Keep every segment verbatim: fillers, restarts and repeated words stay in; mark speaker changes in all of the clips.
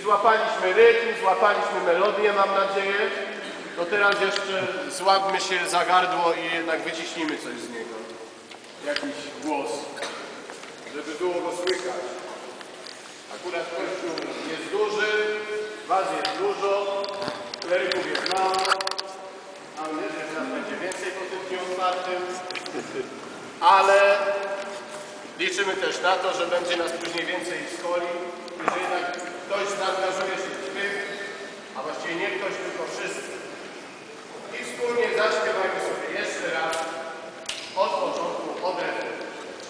Speaker 1: złapaliśmy rytm, złapaliśmy melodię, mam nadzieję, to teraz jeszcze złapmy się za gardło i jednak wyciśnijmy coś z niego. Jakiś głos, żeby było go słychać. Akurat kościół jest duży, was jest dużo, kleryków jest mało. Mam nadzieję, że nas będzie więcej po tym dniu otwartym, ale liczymy też na to, że będzie nas później więcej w skoli i że jednak ktoś zaangażuje się w śpiew, a właściwie nie ktoś, tylko wszyscy. I wspólnie zaśpiewajmy sobie jeszcze raz od początku, od refrenu.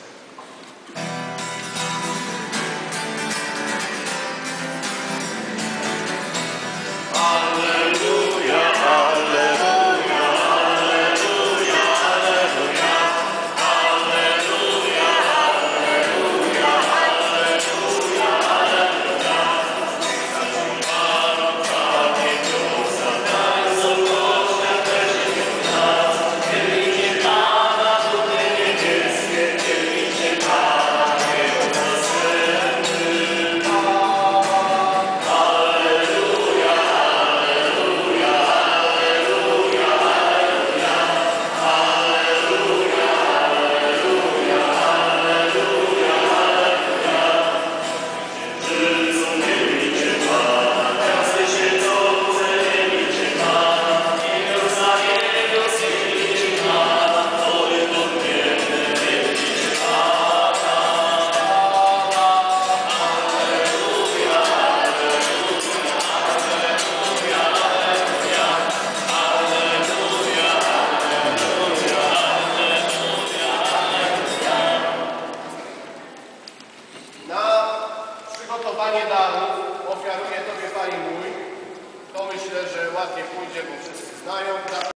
Speaker 1: Darów ofiaruję Tobie, Panie mój, to myślę, że ładnie pójdzie, bo wszyscy znają.